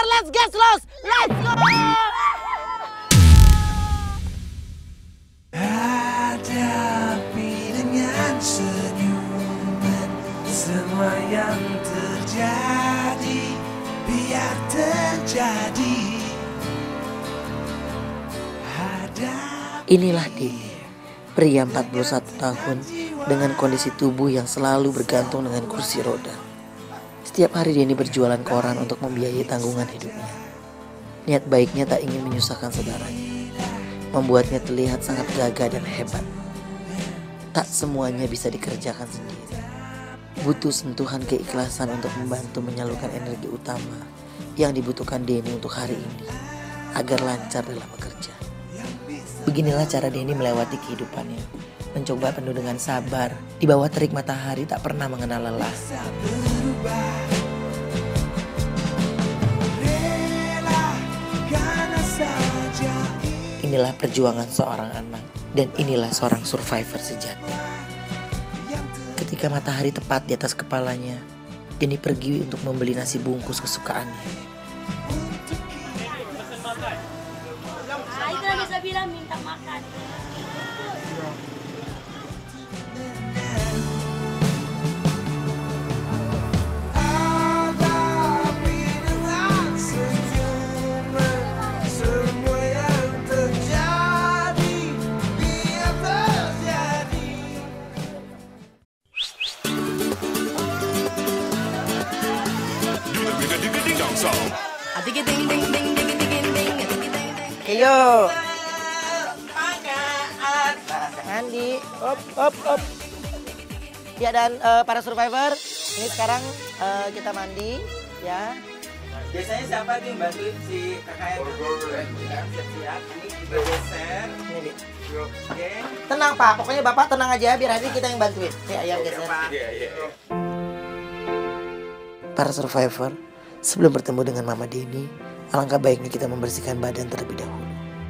Survivor, let's get lost! Let's go! Hadapi dengan senyuman semua yang terjadi, biar terjadi. Inilah Denny, pria 41 tahun dengan kondisi tubuh yang selalu bergantung dengan kursi roda. Setiap hari Denny berjualan koran untuk membiayai tanggungan hidupnya. Niat baiknya tak ingin menyusahkan saudaranya, membuatnya terlihat sangat gagah dan hebat. Tak semuanya bisa dikerjakan sendiri. Butuh sentuhan keikhlasan untuk membantu menyalurkan energi utama yang dibutuhkan Denny untuk hari ini, agar lancar dalam bekerja. Beginilah cara Denny melewati kehidupannya, mencoba penuh dengan sabar, di bawah terik matahari tak pernah mengenal lelah. Inilah perjuangan seorang anak, dan inilah seorang survivor sejati. Ketika matahari tepat di atas kepalanya, Denny pergi untuk membeli nasi bungkus kesukaannya. Bisa bilang minta makan. Ayo. Andi, op. Ya, dan para survivor, ini sekarang kita mandi, ya. Biasanya siapa nih bantuin si kakak yang siap-siap? Ini kita geser. Ini, Bi. Oke. Tenang Pak, pokoknya Bapak tenang aja, biar nanti kita yang bantuin. Ya, yang geser. Iya. Para survivor, sebelum bertemu dengan Mama Denny, alangkah baiknya kita membersihkan badan terlebih dahulu.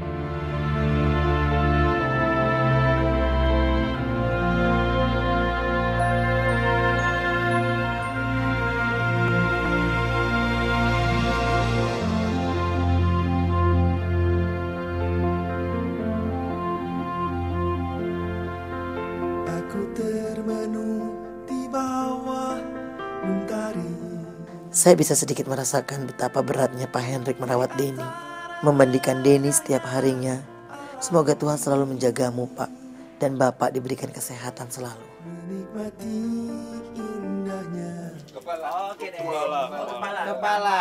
Saya bisa sedikit merasakan betapa beratnya Pak Hendrik merawat Denny, memandikan Denny setiap harinya. Semoga Tuhan selalu menjagamu, Pak, dan Bapak diberikan kesehatan selalu. Menikmati indahnya. Oke deh. Kepala.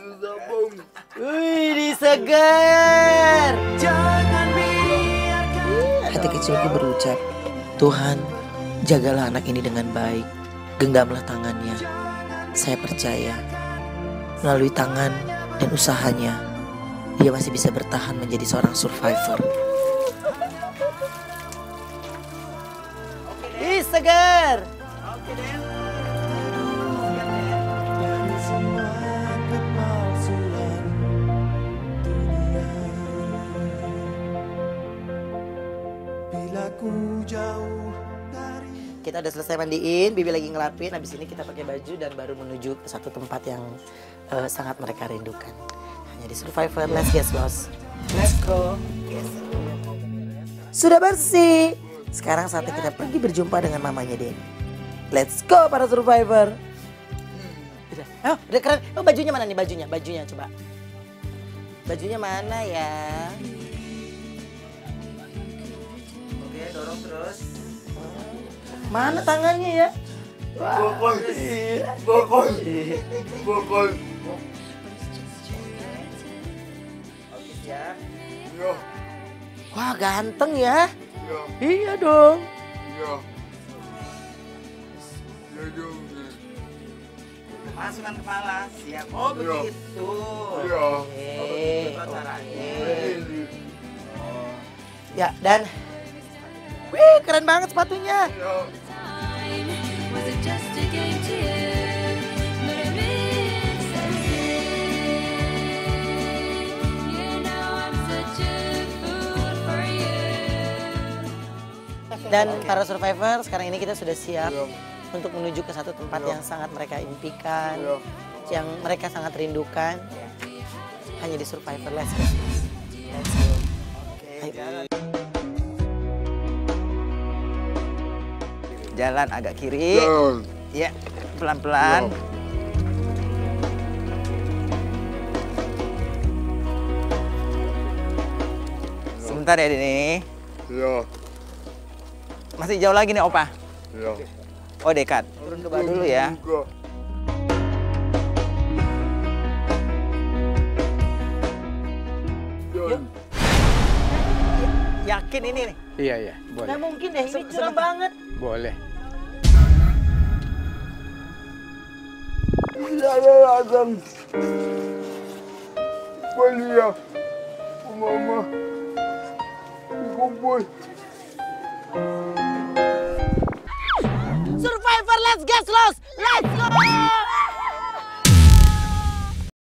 Wih, disegar. Jangan biarkan. Hati kecilku berucap, Tuhan, jagalah anak ini dengan baik. Genggamlah tangannya. Saya percaya, melalui tangan dan usahanya, dia masih bisa bertahan menjadi seorang survivor. Ih, segar! Oke deh. Dari semua kepalsuan dunia. Bila ku jauh dari. Kita udah selesai mandiin, Bibi lagi ngelapin. Habis ini kita pakai baju dan baru menuju ke satu tempat yang sangat mereka rindukan. Hanya di Survivor, let's get lost. Let's go. Yes. Sudah bersih. Sekarang saatnya kita pergi berjumpa dengan mamanya Denny. Let's go para Survivor. Udah keren. Oh, bajunya mana nih bajunya? Bajunya coba. Bajunya mana ya? Oke, dorong terus. Mana tangannya ya? Bokol. Oke, siap. Wah, ganteng ya? Iya dong. Masukkan kepala, siap. Oh, begitu. Oke. Caranya. Ya, dan wih, keren banget sepatunya. Was it just a game to you? But it means everything. You know I'm such a fool for you. Dan para survivor, sekarang ini kita sudah siap untuk menuju ke satu tempat yang sangat mereka impikan, yang mereka sangat rindukan. hanya di Survivor. Let's go. Let's go. Ayo. Jalan agak kiri. Ya, pelan-pelan. Sebentar ya Dini. Iya, Masih jauh lagi nih Opa. iya. Oh dekat. Turun ke bawah dulu ya. Juga. Yuk. Yakin ini nih? Iya, iya, boleh. Nggak mungkin deh, ini curang banget. Boleh. Iya, ada datang. Boleh Mama. Dikumpul. Survivor, let's get lost. Let's go.